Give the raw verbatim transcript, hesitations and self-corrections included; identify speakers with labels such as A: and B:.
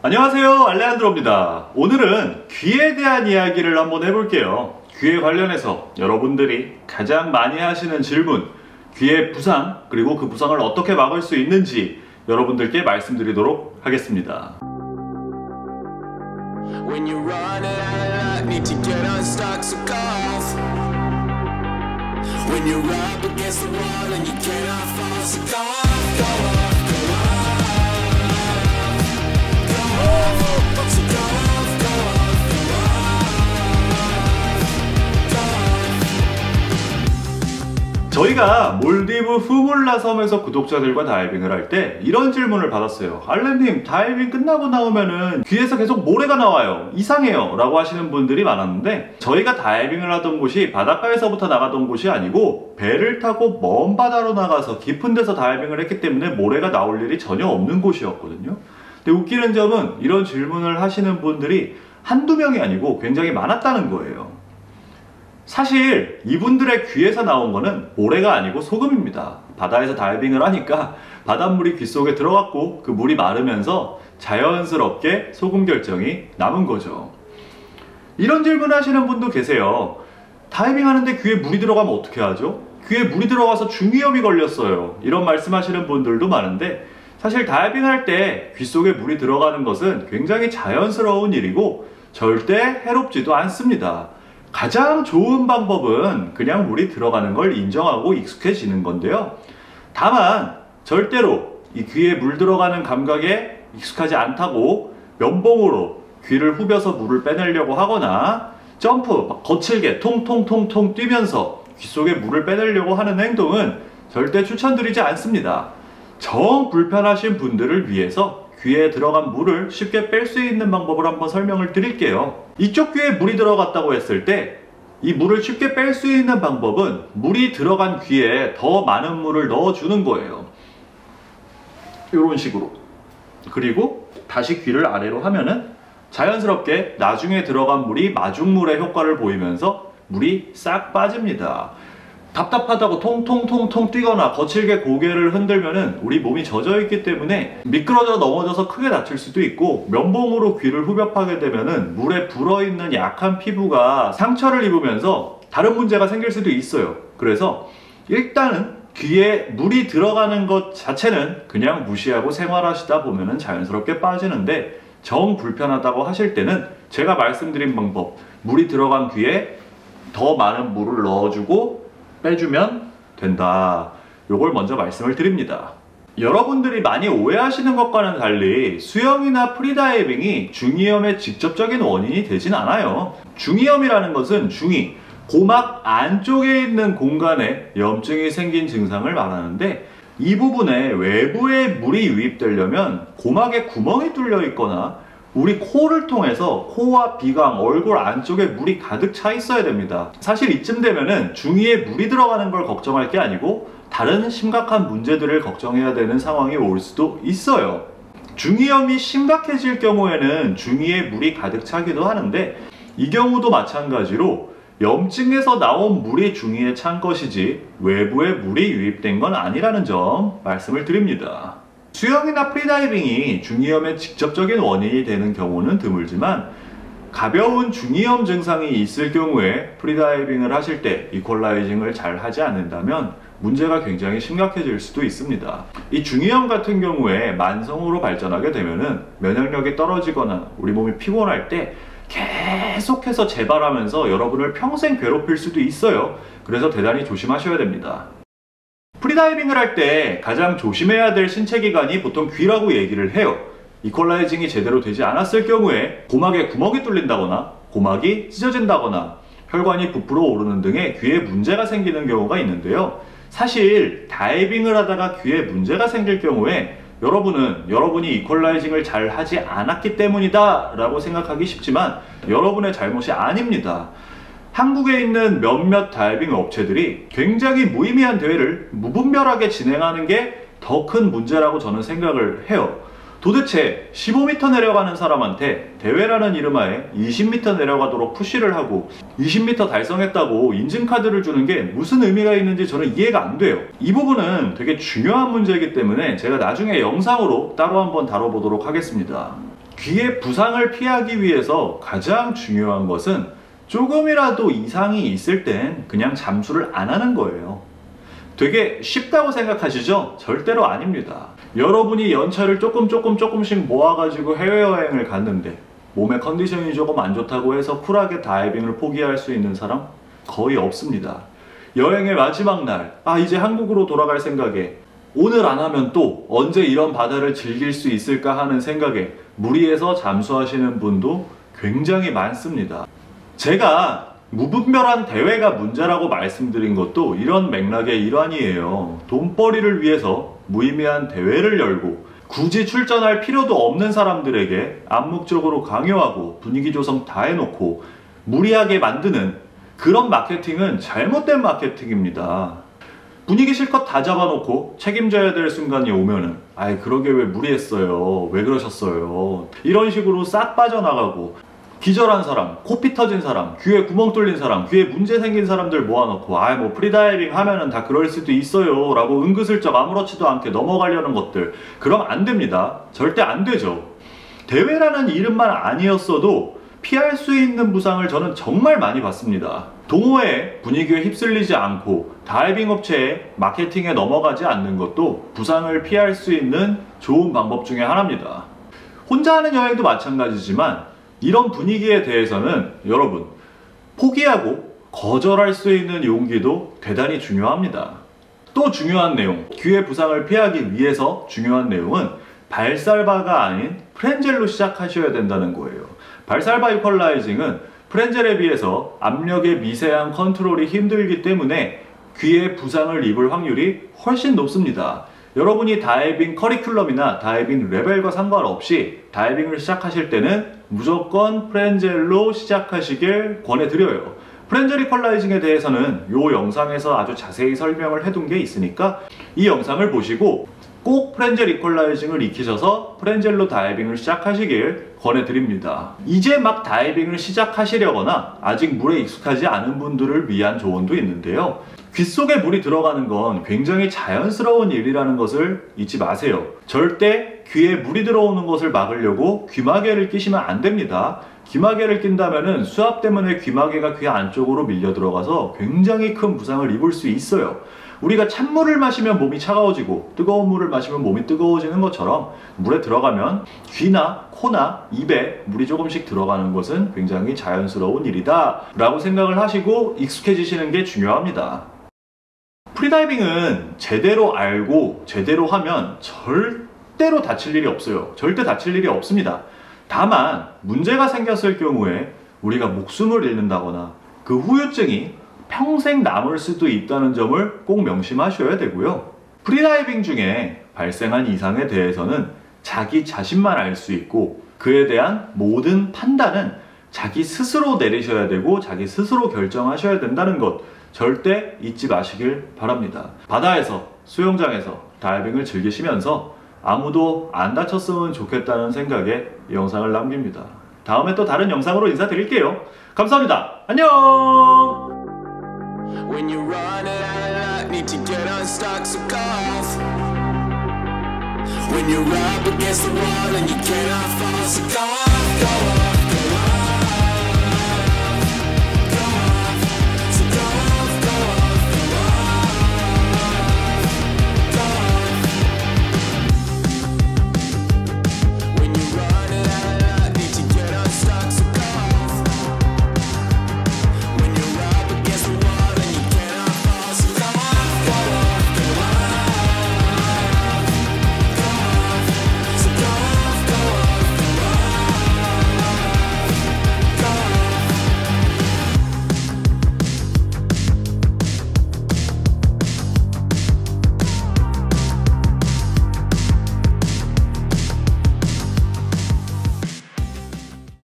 A: 안녕하세요, 알레한드로입니다. 오늘은 귀에 대한 이야기를 한번 해볼게요. 귀에 관련해서 여러분들이 가장 많이 하시는 질문, 귀의 부상, 그리고 그 부상을 어떻게 막을 수 있는지 여러분들께 말씀드리도록 하겠습니다. When you run out of luck, need to get unstuck, so go off. When you're up against the wall and you cannot fall, so go off, go off, go off, go off, so go off, go off, go off, go off. 저희가 몰디브 후물라 섬에서 구독자들과 다이빙을 할 때 이런 질문을 받았어요. 알렌님, 다이빙 끝나고 나오면은 귀에서 계속 모래가 나와요, 이상해요 라고 하시는 분들이 많았는데, 저희가 다이빙을 하던 곳이 바닷가에서부터 나가던 곳이 아니고 배를 타고 먼 바다로 나가서 깊은 데서 다이빙을 했기 때문에 모래가 나올 일이 전혀 없는 곳이었거든요. 근데 웃기는 점은 이런 질문을 하시는 분들이 한두 명이 아니고 굉장히 많았다는 거예요. 사실 이분들의 귀에서 나온 거는 모래가 아니고 소금입니다. 바다에서 다이빙을 하니까 바닷물이 귀 속에 들어갔고 그 물이 마르면서 자연스럽게 소금 결정이 남은 거죠. 이런 질문 하시는 분도 계세요. 다이빙 하는데 귀에 물이 들어가면 어떻게 하죠? 귀에 물이 들어가서 중이염이 걸렸어요, 이런 말씀 하시는 분들도 많은데, 사실 다이빙 할 때 귀 속에 물이 들어가는 것은 굉장히 자연스러운 일이고 절대 해롭지도 않습니다. 가장 좋은 방법은 그냥 물이 들어가는 걸 인정하고 익숙해지는 건데요. 다만 절대로 이 귀에 물 들어가는 감각에 익숙하지 않다고 면봉으로 귀를 후벼서 물을 빼내려고 하거나 점프, 막 거칠게 통통통통 뛰면서 귀 속에 물을 빼내려고 하는 행동은 절대 추천드리지 않습니다. 정 불편하신 분들을 위해서 귀에 들어간 물을 쉽게 뺄 수 있는 방법을 한번 설명을 드릴게요. 이쪽 귀에 물이 들어갔다고 했을 때 이 물을 쉽게 뺄 수 있는 방법은 물이 들어간 귀에 더 많은 물을 넣어주는 거예요. 이런 식으로. 그리고 다시 귀를 아래로 하면은 자연스럽게 나중에 들어간 물이 마중물의 효과를 보이면서 물이 싹 빠집니다. 답답하다고 통통통통 뛰거나 거칠게 고개를 흔들면은 우리 몸이 젖어 있기 때문에 미끄러져 넘어져서 크게 다칠 수도 있고, 면봉으로 귀를 후벼파게 되면은 물에 불어있는 약한 피부가 상처를 입으면서 다른 문제가 생길 수도 있어요. 그래서 일단은 귀에 물이 들어가는 것 자체는 그냥 무시하고 생활하시다 보면은 자연스럽게 빠지는데, 정 불편하다고 하실 때는 제가 말씀드린 방법, 물이 들어간 귀에 더 많은 물을 넣어주고 빼주면 된다, 요걸 먼저 말씀을 드립니다. 여러분들이 많이 오해하시는 것과는 달리 수영이나 프리다이빙이 중이염의 직접적인 원인이 되진 않아요. 중이염이라는 것은 중이, 고막 안쪽에 있는 공간에 염증이 생긴 증상을 말하는데, 이 부분에 외부의 물이 유입되려면 고막에 구멍이 뚫려 있거나 우리 코를 통해서 코와 비강, 얼굴 안쪽에 물이 가득 차 있어야 됩니다. 사실 이쯤 되면은 중이에 물이 들어가는 걸 걱정할 게 아니고 다른 심각한 문제들을 걱정해야 되는 상황이 올 수도 있어요. 중이염이 심각해질 경우에는 중이에 물이 가득 차기도 하는데, 이 경우도 마찬가지로 염증에서 나온 물이 중이에 찬 것이지 외부에 물이 유입된 건 아니라는 점 말씀을 드립니다. 수영이나 프리다이빙이 중이염의 직접적인 원인이 되는 경우는 드물지만, 가벼운 중이염 증상이 있을 경우에 프리다이빙을 하실 때 이퀄라이징을 잘 하지 않는다면 문제가 굉장히 심각해질 수도 있습니다. 이 중이염 같은 경우에 만성으로 발전하게 되면은 면역력이 떨어지거나 우리 몸이 피곤할 때 계속해서 재발하면서 여러분을 평생 괴롭힐 수도 있어요. 그래서 대단히 조심하셔야 됩니다. 프리다이빙을 할 때 가장 조심해야 될 신체 기관이 보통 귀라고 얘기를 해요. 이퀄라이징이 제대로 되지 않았을 경우에 고막에 구멍이 뚫린다거나 고막이 찢어진다거나 혈관이 부풀어 오르는 등의 귀에 문제가 생기는 경우가 있는데요. 사실 다이빙을 하다가 귀에 문제가 생길 경우에 여러분은 여러분이 이퀄라이징을 잘 하지 않았기 때문이다 라고 생각하기 쉽지만 여러분의 잘못이 아닙니다. 한국에 있는 몇몇 다이빙 업체들이 굉장히 무의미한 대회를 무분별하게 진행하는 게 더 큰 문제라고 저는 생각을 해요. 도대체 십오 미터 내려가는 사람한테 대회라는 이름하에 이십 미터 내려가도록 푸시를 하고 이십 미터 달성했다고 인증카드를 주는 게 무슨 의미가 있는지 저는 이해가 안 돼요. 이 부분은 되게 중요한 문제이기 때문에 제가 나중에 영상으로 따로 한번 다뤄보도록 하겠습니다. 귀의 부상을 피하기 위해서 가장 중요한 것은 조금이라도 이상이 있을 땐 그냥 잠수를 안 하는 거예요. 되게 쉽다고 생각하시죠? 절대로 아닙니다. 여러분이 연차를 조금 조금 조금씩 모아가지고 해외여행을 갔는데 몸의 컨디션이 조금 안 좋다고 해서 쿨하게 다이빙을 포기할 수 있는 사람? 거의 없습니다. 여행의 마지막 날, 아 이제 한국으로 돌아갈 생각에 오늘 안 하면 또 언제 이런 바다를 즐길 수 있을까 하는 생각에 무리해서 잠수하시는 분도 굉장히 많습니다. 제가 무분별한 대회가 문제라고 말씀드린 것도 이런 맥락의 일환이에요. 돈벌이를 위해서 무의미한 대회를 열고 굳이 출전할 필요도 없는 사람들에게 암묵적으로 강요하고 분위기 조성 다 해놓고 무리하게 만드는 그런 마케팅은 잘못된 마케팅입니다. 분위기 실컷 다 잡아놓고 책임져야 될 순간이 오면은 아이 그러게 왜 무리했어요, 왜 그러셨어요, 이런 식으로 싹 빠져나가고 기절한 사람, 코피 터진 사람, 귀에 구멍 뚫린 사람, 귀에 문제 생긴 사람들 모아놓고 아이 뭐 프리다이빙 하면은 다 그럴 수도 있어요 라고 은근슬쩍 아무렇지도 않게 넘어가려는 것들, 그럼 안 됩니다. 절대 안 되죠. 대회라는 이름만 아니었어도 피할 수 있는 부상을 저는 정말 많이 봤습니다. 동호회 분위기에 휩쓸리지 않고 다이빙 업체의 마케팅에 넘어가지 않는 것도 부상을 피할 수 있는 좋은 방법 중에 하나입니다. 혼자 하는 여행도 마찬가지지만 이런 분위기에 대해서는 여러분 포기하고 거절할 수 있는 용기도 대단히 중요합니다. 또 중요한 내용, 귀의 부상을 피하기 위해서 중요한 내용은 발살바가 아닌 프렌젤로 시작하셔야 된다는 거예요. 발살바 이퀄라이징은 프렌젤에 비해서 압력의 미세한 컨트롤이 힘들기 때문에 귀에 부상을 입을 확률이 훨씬 높습니다. 여러분이 다이빙 커리큘럼이나 다이빙 레벨과 상관없이 다이빙을 시작하실 때는 무조건 프렌젤로 시작하시길 권해드려요. 프렌젤 이퀄라이징에 대해서는 이 영상에서 아주 자세히 설명을 해둔 게 있으니까 이 영상을 보시고 꼭 프렌젤 이퀄라이징을 익히셔서 프렌젤로 다이빙을 시작하시길 권해드립니다. 이제 막 다이빙을 시작하시려거나 아직 물에 익숙하지 않은 분들을 위한 조언도 있는데요. 귀 속에 물이 들어가는 건 굉장히 자연스러운 일이라는 것을 잊지 마세요. 절대 귀에 물이 들어오는 것을 막으려고 귀마개를 끼시면 안 됩니다. 귀마개를 낀다면 수압 때문에 귀마개가 귀 안쪽으로 밀려 들어가서 굉장히 큰 부상을 입을 수 있어요. 우리가 찬물을 마시면 몸이 차가워지고 뜨거운 물을 마시면 몸이 뜨거워지는 것처럼 물에 들어가면 귀나 코나 입에 물이 조금씩 들어가는 것은 굉장히 자연스러운 일이다 라고 생각을 하시고 익숙해지시는 게 중요합니다. 프리다이빙은 제대로 알고 제대로 하면 절대로 다칠 일이 없어요. 절대 다칠 일이 없습니다. 다만 문제가 생겼을 경우에 우리가 목숨을 잃는다거나 그 후유증이 평생 남을 수도 있다는 점을 꼭 명심하셔야 되고요. 프리다이빙 중에 발생한 이상에 대해서는 자기 자신만 알 수 있고 그에 대한 모든 판단은 자기 스스로 내리셔야 되고 자기 스스로 결정하셔야 된다는 것 절대 잊지 마시길 바랍니다. 바다에서, 수영장에서 다이빙을 즐기시면서 아무도 안 다쳤으면 좋겠다는 생각에 이 영상을 남깁니다. 다음에 또 다른 영상으로 인사드릴게요. 감사합니다. 안녕! When you run out of luck, need to get unstuck, so go off. When you're up against the wall and you cannot fall, so go off, go off.